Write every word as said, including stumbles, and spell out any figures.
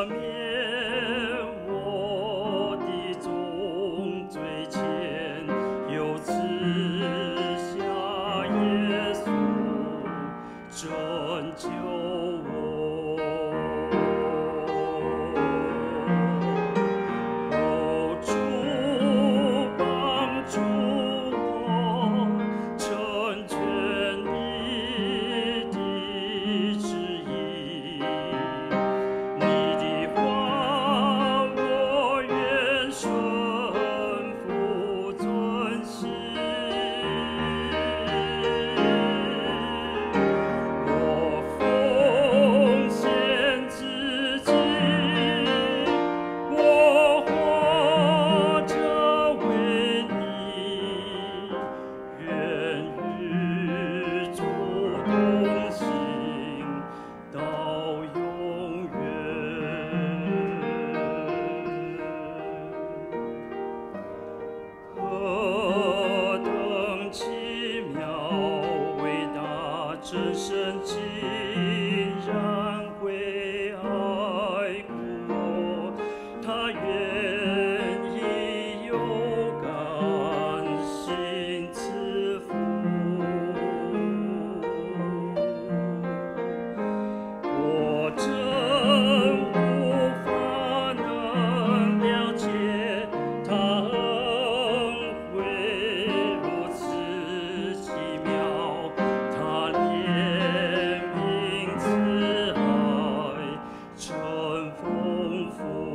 免我的重罪愆，又赐下耶稣拯救我。哦，主帮助我，成全你的旨意。你的话我愿顺服遵行。我奉献自己，我活着为你，愿与主同行到永远。何等奇妙伟大真神，竟然会爱顾我，他愿意有甘心赐福。我真无法能了解他恩惠如此奇妙，他怜悯慈爱真丰富。